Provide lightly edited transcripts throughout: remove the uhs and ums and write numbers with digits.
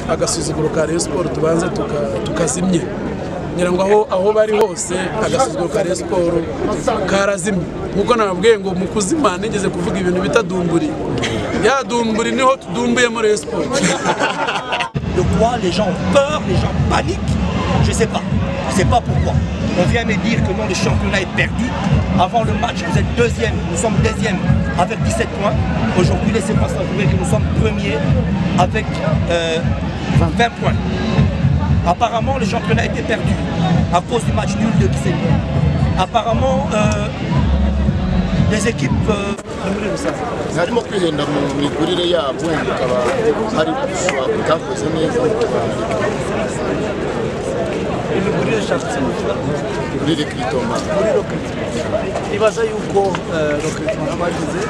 agasuzuguro ka Rayon Sport tubanze tukazimye ngira ngo aho bari hose agasuzuguro ka Rayon Sport karazimye nkuko nababwiye ngo mu kuzima nigeze kuvuga ibintu bitadumburi ya dumburi niho tudumbuye muri Rayon Sport. De quoi les gens ont peur, les gens paniquent, je sais pas pourquoi. On vient me dire que non, le championnat est perdu. Avant le match, vous êtes deuxième, nous sommes deuxième avec 17 points. Aujourd'hui, laissez-moi savourer que nous sommes premiers avec 20 points. Apparemment, le championnat a été perdu à cause du match nul de Kiseni. Apparemment, les équipes... harimo kwihenda mu migurire yabo bikaba hari butakoze neza imigurire shatse muri recrutement nibaza yuko recrutement bagize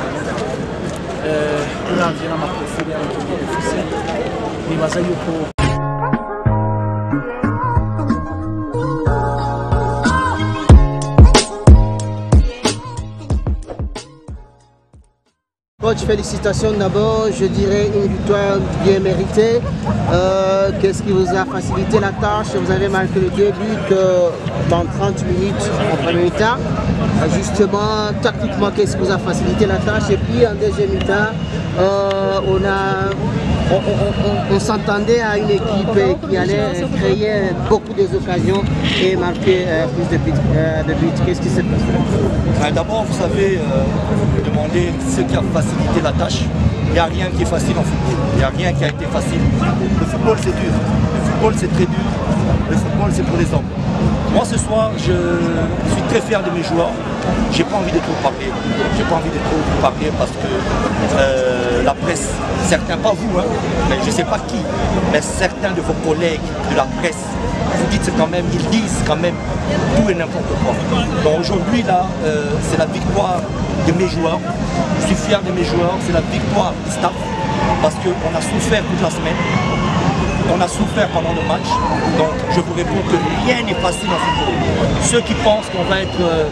uravye n'amaprofili y'abakinnyi bafise nibaza yuko Coach, félicitations d'abord, je dirais une victoire bien méritée. Qu'est-ce qui vous a facilité la tâche? Vous avez marqué le 2 buts dans 30 minutes en premier temps. Justement, tactiquement, qu'est-ce qui vous a facilité la tâche? Et puis en deuxième temps, on s'entendait à une équipe qui allait créer beaucoup d'occasions et marquer plus de buts. Qu'est-ce qui s'est passé? D'abord, vous savez, vous demandez ce qui a facilité la tâche. Il n'y a rien qui est facile en football. Il n'y a rien qui a été facile. Le football, c'est dur. Le football, c'est très dur. Le football, c'est pour les hommes. Moi, ce soir, je suis très fier de mes joueurs. J'ai pas envie de trop parler. J'ai pas envie de trop vous parler parce que la presse, certains, pas vous, hein, mais je sais pas qui, mais certains de vos collègues de la presse, vous dites quand même, ils disent quand même tout et n'importe quoi. Donc aujourd'hui, là, c'est la victoire de mes joueurs. Je suis fier de mes joueurs. C'est la victoire du staff parce qu'on a souffert toute la semaine. On a souffert pendant le match, donc je vous réponds que rien n'est facile en football. Ceux qui pensent qu'on va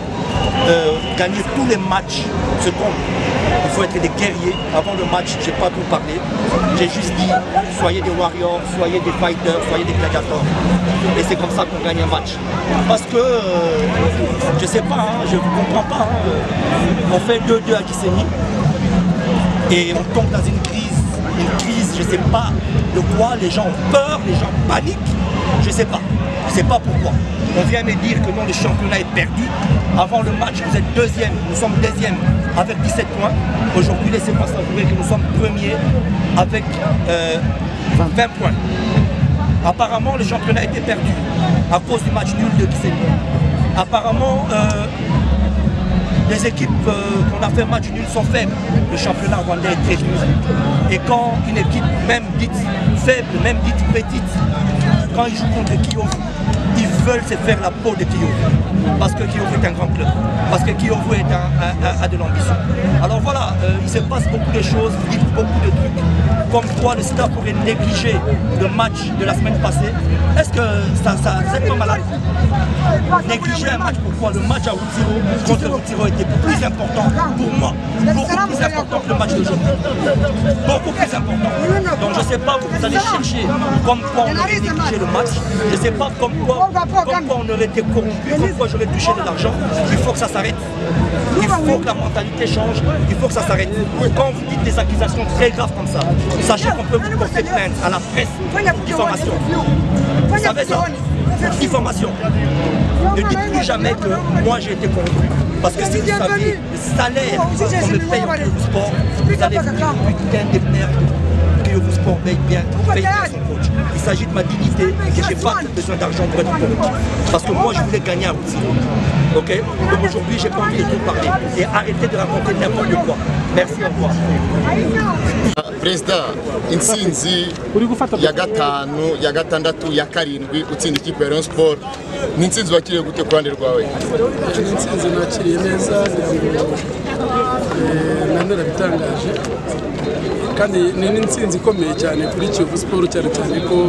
gagner tous les matchs se trompent. Il faut être des guerriers. Avant le match, je n'ai pas tout parlé. J'ai juste dit, soyez des warriors, soyez des fighters, soyez des gladiateurs. Et c'est comme ça qu'on gagne un match. Parce que, je ne sais pas, hein, je ne comprends pas. Hein, on fait 2-2 à Kiseni et on tombe dans une crise, je ne sais pas de quoi les gens ont peur, les gens paniquent, je ne sais pas pourquoi. On vient me dire que non, le championnat est perdu. Avant le match, vous êtes deuxième, nous sommes deuxième avec 17 points. Aujourd'hui, laissez-moi savourer que nous sommes premiers avec 20 points. Apparemment, le championnat a été perdu à cause du match nul de Kiseni. Apparemment, les équipes qu'on a fait match nul sont faibles. Le championnat rwandais est très dur. Et quand une équipe, même dite faible, même dite petite, quand ils jouent contre Kiyovu, ils veulent se faire la peau de Kiyovu. Parce que Kiyovu est un grand club. Parce que Kiyovu a de l'ambition. Alors voilà, il se passe beaucoup de choses, vous dites beaucoup de trucs. Comme quoi le staff pourrait négliger le match de la semaine passée. Est-ce que ça vous êtes pas malade? Négliger un match, pourquoi? Le match à Rutiro contre Rutiro était plus important pour moi. Beaucoup plus important que le match d'aujourd'hui. Beaucoup plus important. Donc je ne sais pas où vous allez chercher comme quoi on aurait négligé le match. Je ne sais pas comme quoi on aurait été corrompu, comme quoi j'aurais touché de l'argent. Il faut que ça s'arrête. Il faut que la mentalité change. Il faut que ça s'arrête. Quand vous dites des accusations très graves comme ça, sachez qu'on peut vous porter plainte à la presse pour diffamation. Vous savez ça? Diffamation. Ne dites plus jamais que moi j'ai été corrompu. Parce que si vous saviez le salaire qu'on me paye en Kiyovu Sport, vous allez vous dire putain des merdes. Kiyovu Sport paye bien son coach. Il s'agit de ma dignité et je n'ai pas besoin d'argent pour être corrompu. Parce que moi je voulais gagner à Rutiro. Ok? Donc aujourd'hui j'ai pas envie de tout parler. Et arrêtez de raconter n'importe quoi. Merci, au revoir. Président, intsinzi ya gatandatu ya karindwi utsinda ikipe ya Rayon Sport ni intsinzi wakiriye gute ku ruhande rwawe? Ni intsinzi nakiriye neza nandera bitangaje kandi ni n'intsinzi ikomeye cyane kuri Kiyovu Sport cyane ko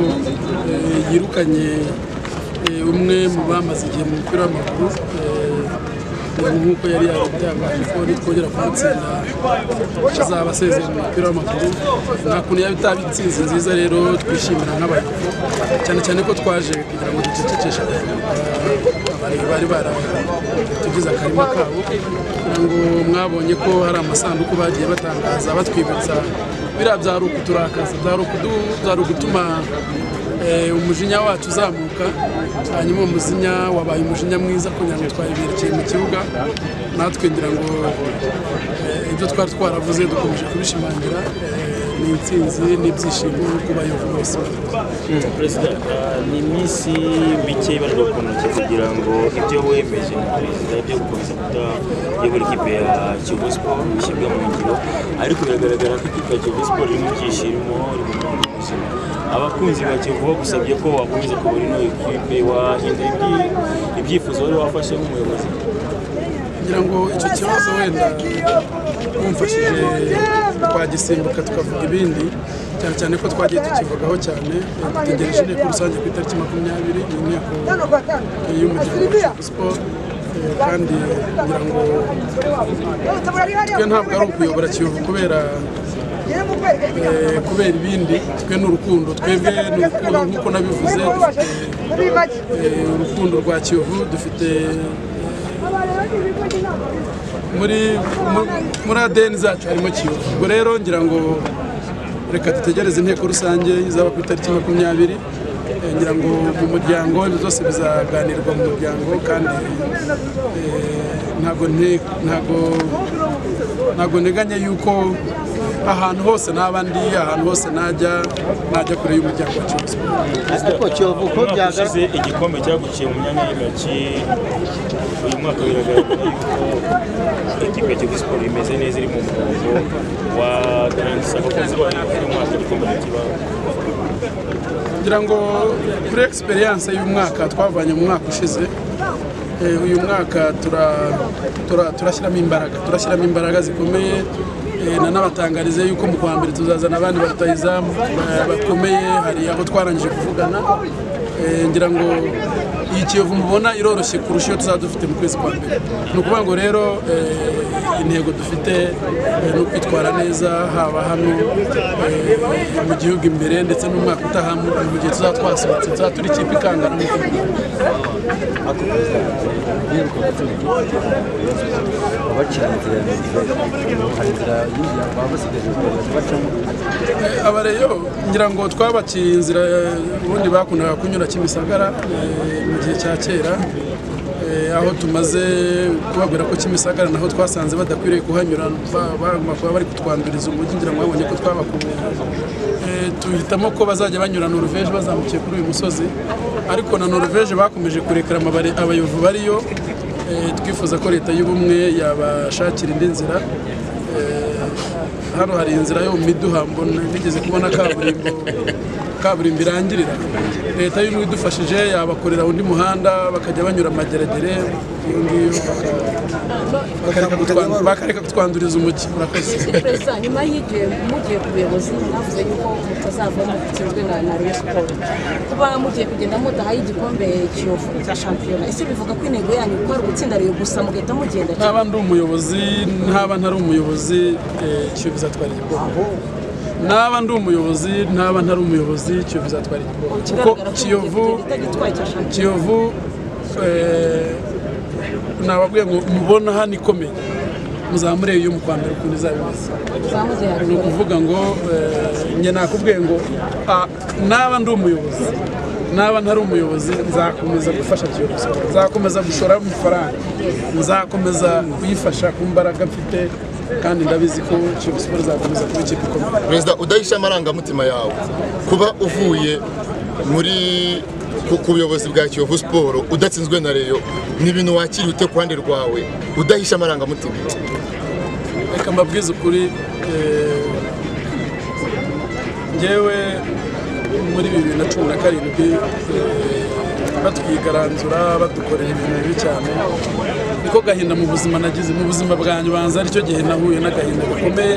yirukanye umwe mu bamaze igihe mu mupira w'amaguru nk'uko yari yabitangaje ko nitwongera kumutsinda azaba asezeye mu mupira w'amaguru nta kuntu yaba itaba intsinzi nziza rero twishimira nk'abayobozi cyane cyane ko twaje kugira ngo ducecekeshe bari baratugize akarima kabo kugira ngo mwabonye ko hari amasanduku bagiye batangaza batwibutsa biriya byari ukuturakaza byari ugutuma umujinya wacu uzamuka hanyuma umujinya wabaye umujinya mwiza kugira ngo twayiberekeye mu kibuga natwe ngira ngo ibyo twari twaravuze dukomeje kubishimangira ni intsinzi n'ibyishimo ku bayobozi bose. Perezida ni iminsi mike ibarwa ku ntoki kugira ngo ibyo wemeje na perezida byo gukomeza kuyobora ikipe ya Kiyovu Sport bishyirwe mu ngiro ariko biragaragara ko ikipe ya Kiyovu Sport iri mu byishimo iri mu buzima abakunzi ba Kiyovu bagusabye ko wakomeza kubona ino ikipe wahindura ibyifuzo wari wafashe nk'umuyobozi. Ngira ngo icyo kibazo wenda kumfashije twagisimbuka tukavuga ibindi cyane cyane ko twagiye tukivugaho cyane dutegereje inteko rusange ku itariki 20 ni inteko y'umuryango wa Sport kandi ngira ngo twe ntabwo ari ukuyobora Kiyovu kubera ibindi twe n'urukundo twebwe n'urukundo nk'uko nabivuze urukundo rwa Kiyovu dufite muri ADN zacu harimo Kiyovu ubwo rero ngira ngo reka dutegereze inteko rusange izaba ku itariki 20 ngira ngo mu muryango ibyo byose bizaganirwa mu muryango kandi ntago nteganya yuko ahantu hose n'abandi ahantu hose najya kure y'umuryango wa Kiyovu. Ariko Kiyovu ko byagaze igikombe cyaguciye mu myanya y'intoki uyu mwaka biragaragara yuko ikipe ya Kiyovu Sport imeze neza iri mu murongo wa garansi abakozi bayo uyu mwaka igikombe kibaho. Ngira ngo kuri experience y'umwaka twavanye mu mwaka ushize uyu mwaka turashyiramo imbaraga zikomeye n'abatangarize yuko mu kwa mbere tuzazana abandi batayizamu bakomeye hari abo twarangije kuvugana ngira ngo iyi Kiyovu mubona iroroshye kurusha iyo tuzadufite mu kwezi kwa mbere ni ukuvuga ngo rero intego dufite no kwitwara neza haba hano mu gihugu imbere ndetse n'umwaka utaha mu gihe tuzatwasohotse tuzaturi ikipe ikangana abareyo ngira ngo twabaciye inzira ubundi bakundaga kunyura Kimisagara mu gihe cya kera aho tumaze kubabwira ko Kimisagara naho twasanze badakwiriye kuhanyura bari kutwanduriza umujyi ngira ngo babonye ko twabakuye tuhitamo ko bazajya banyura Norvège bazamukiye kuri uyu musozi ariko na Norvège bakomeje kurekera abayovu bariyo twifuza ko leta y'ubumwe yabashakira indi nzira hano hari inzira yo mu miduha mbona nigeze kubona kaburimbo irangirira leta y'ubumwe idufashije yabakorera undi muhanda bakajya banyura Mageragere iyo ngiyo bakareka kutwanduriza umujyi. Murakoze. Perezida nyuma y'igihe mugiye ku buyobozi navuze yuko mutazavamo mutsinzwe na Rayon Sport kuba mugiye kugenda mudahaye igikombe Kiyovu cya shampiyona ese bivuga ko intego yanyu ko ari gutsinda Rayon gusa mugahita mugenda ntaba ntari umuyobozi Kiyovu izatwara igikombe naba ndi umuyobozi ntaba ntari umuyobozi Kiyovu izatwara igikombe kuko Kiyovu nababwiye ngo mubona hano ikomeye muzamure iyo mu kwa mbere ukuntu izabimeze ni ukuvuga ngo njye nakubwiye ngo naba ndi umuyobozi naba ntari umuyobozi nzakomeza gufasha Kiyovu nzakomeza gushora amafaranga nzakomeza kuyifasha ku mbaraga mfite kandi ndabizi ko Kiyovu Sport izakomeza kuba ikipe ikomeye. Perezida udahisha amarangamutima yawe kuba uvuye muri ku buyobozi bwa Kiyovu Sport udatsinzwe na Rayon ni ibintu wakiriye ute ku ruhande rwawe udahisha amarangamutima? Reka mbabwize ukuri njyewe muri 2017 batwigaranzura badukorera ibintu bibi cyane niko gahinda mu buzima nagize mu buzima bwanjye banza aricyo gihe nahuye n'agahinda gakomeye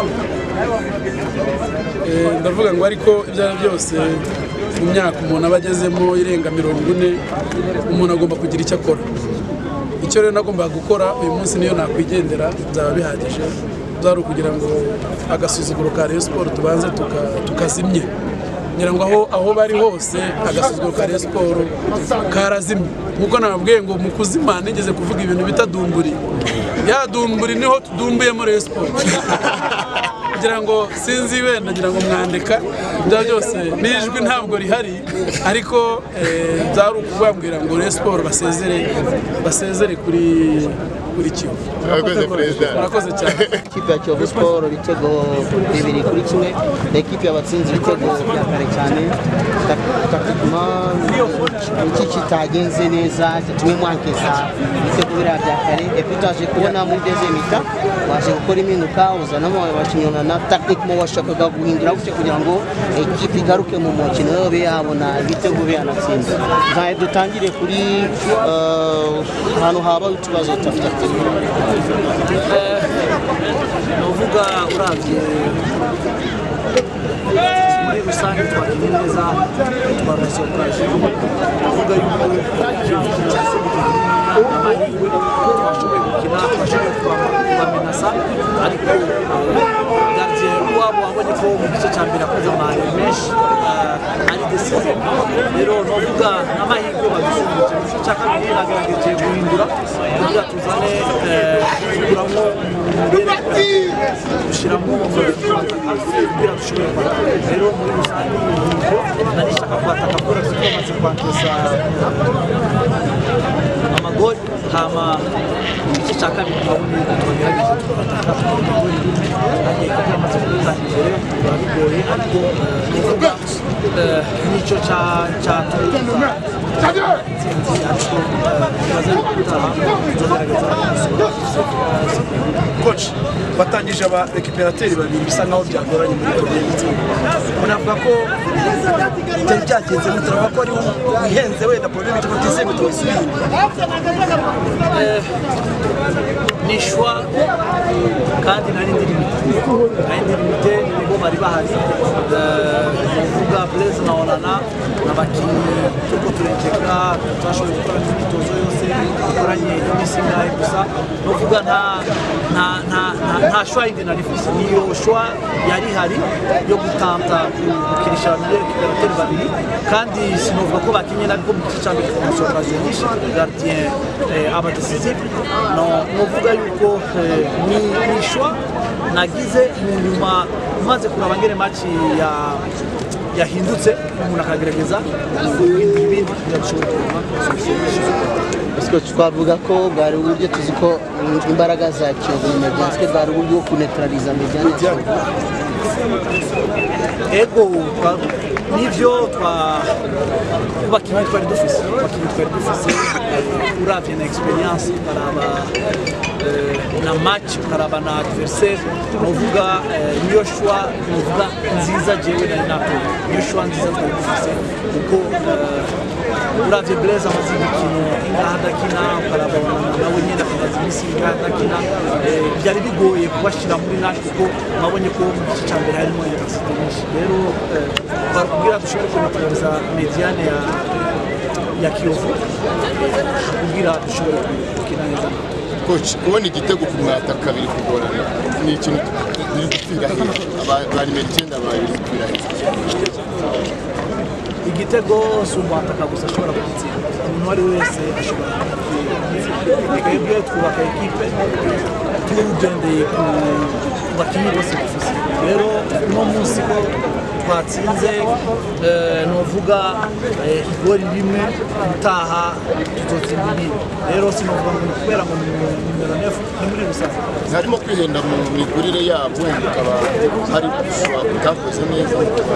ndavuga ngo ariko ibyo byose mu myaka umuntu aba agezemo irenga 40 umuntu agomba kugira icyo akora icyo rero nagombaga gukora uyu munsi niyo nakwigendera byaba bihagije, byari ukugira ngo agasuzuguro ka Rayon Sport tubanze tukazimye. Ngira ngo aho bari hose agasuzuguro ka Rayon Sport karazimye, nkuko nababwiye ngo mu kuzima nigeze kuvuga ibintu bitadumburi, ya dumburi niho tudumbuye muri Rayon Sport kugira ngo sinzi wenda ngira ngo mwandika bya byose n'ijwi ntabwo rihari, ariko byari ukubabwira ngo Rayon Sport basezere kuri Kiyovu. Murakoze cyane. Ikipe ya Kiyovu Sport ibitego 2-1, ekipe y'abatsinzi ibitego bya kare cyane, iki kitagenze neza gitumye mwankeza ibitego biriya bya kare, epi twaje kubona muri deuxième mi-temps waje gukora impinduka uzanamo abakinnyi na tactiquement washakaga guhindura gutya kugira ngo ekipe igaruke mu mukino yo yabona ibitego biyanatsinze. Nzaye dutangire kuri ahantu haba utubazo tutafite. Novuga uravye muri rusange twakinnye neza, twaronse occasion, novuga yuko amahirwe twashoboye gukina, twashoboye kubamenasa, ariko gardien wabo wabonye ko mu gice cya mbere akoze amahirwe menshi ari decisive. Rero novuga n'amahirwe badufungije mu gice cya kabiri nagerageje guhindura kugira tuzane kuramo dushyiramo kugira dushobore gukora. Rero muri rusange narishaka kwataka kora twamaze kwankesa amagori, hama igice cya kabiri twagerageje twataka amagori kandi twamaze kuza imbere bigoye, ariko nivuga nicyo cya Coach, batangije aba récupérateurs babiri bisa nkaho byagoranye muri community. Unavuga ko cyari cyagenze mutaravuga ko ari wihenze wenda problème cyo kutise mutosubira. Ni choix kandi nari limité nibo bari bahari, uvuga Blaise na Onana n'abakinnyi tuko turenjeka twashoboye gukora imyitozo yose dukoranye iminsi ingahe gusa, novuga nta choix yindi nari mfise, niyo choix yari hari yo gutanta gukirisha abanyekiperateur babiri, kandi sinovuga ko bakinnye ariko mu gice cya mbere twamaze occasion nyinshi, gardien aba decisive. Novuga yuko ni choix nagize mu nyuma maze kuraba ngene match yahindutse, umuntu akagerageza guhindura ibindi kugira ngo dushobore kubona. Twavuga ko bwari uburyo tuzi ko imbaraga za Kiyovu Mediane bwari uburyo bwo kunetraliza Mediane. Ego nivyo abakinnyi twari dufise uravye na experience ukaraba na match ukaraba na adversaire, novuga niyo choix novuga nziza jewe nari natoye, niyo choix nziza twari dufise kuko uravye Blaise amaze imikino ingaha adakina, ukaraba nawe nyene akaza imisi ingaha adakina, byari bigoye kubashira muri nash kuko nabonye ko mu gice cya mbere harimo intensité nyinshi. Rero bakubwira dushobore kunetraliza Mediane ya Kiyovu kugira dushobore gukina neza. Coach, kubona igitego ku mwata kabiri kugorana ni ikintu biri gupfira bari Mediane bari gupfira igitego si umwataka gusa ashobora kugitsinda, umuntu uwo ari we wese ashobora kugitsinda. Twebwe twubaka ekipe tugendeye ku bakinnyi bose dufise. Rero uno munsi ko twatsinze novuga igori rimwe utaha tutotsinda ibindi. Rero sinovuga ngo kubera ngo numero 9 ni muri rusange harimo kwihenda mu migurire yabo, ukaba hari gushobora kutakoze neza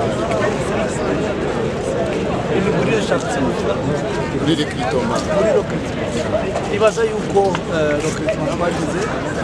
imigurire ishatse muri recrutement. Ibaza yuko recrutement abagize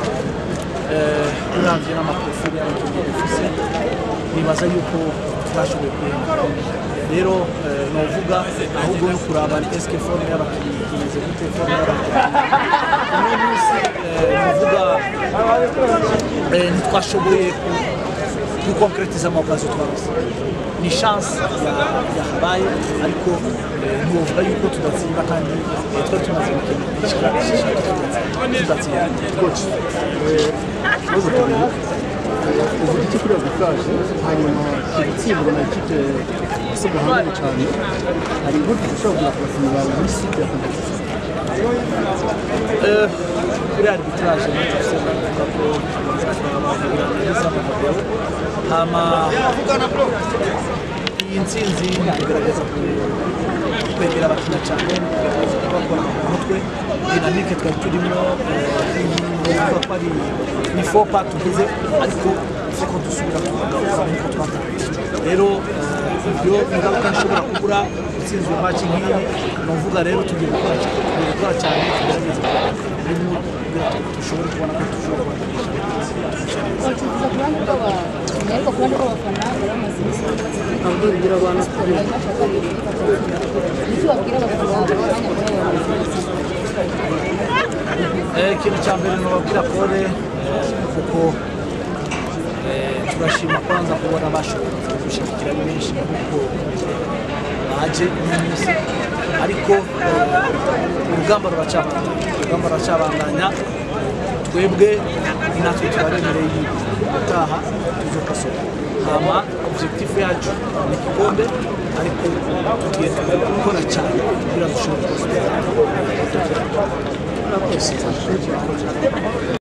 uravye n'amaprofili y'abakinnyi dufise, nibaza yuko tutashoboye kurenga. Rero novuga ahubwo yo kuraba eske forme y'abakinnyi imeze gute, forme y'abakinnyi uno munsi novuga ntitwashoboye gukonkretiza amaokaziyo twaronse. ni chance yahabaye ariko ntiwovuga yuko tudatsinda kandi twari tumaze gukina tudatsinda. Coach, ikibazo tubiri uvuga iki kuri arbitrage hanyuma gutsindwa na ikipe isa guhangana cyane hari uburyo ushobora kugura ku bakinnyi bawe muri site ya competition? Kuri arbitrage natufise bavuga ko bavuga hama iyi ntsinzi igaragaza kwegera abakinnyi cyane bakora mu mutwe dinamike twari turimo ko ari ni fopa tugize ariko siko dusubira kugaruka nk'uko twatangiye rero ibyo ingaruka nshobora kubura utsinzwe match nk'iyi nuvuga rero tugiye gukora cyane tugerageza dushobora kubona ko dushobora ariko kubona ko abafana baramaze iminsi babwira abantu siporo nicyo babwira abafana umwanya ikintu cya mbere nababwira Pole kuko turashima kwanza kubona bashoboye gushyigikira ari benshi kuko baje n'umunsi ariko urugamba ruracyabandanya twebwe natwe turaremereye gutaha tuzokasohoka hama objectif yacu ni igikombe ariko tugiye gukora cyane kugira ngo dushobore kugira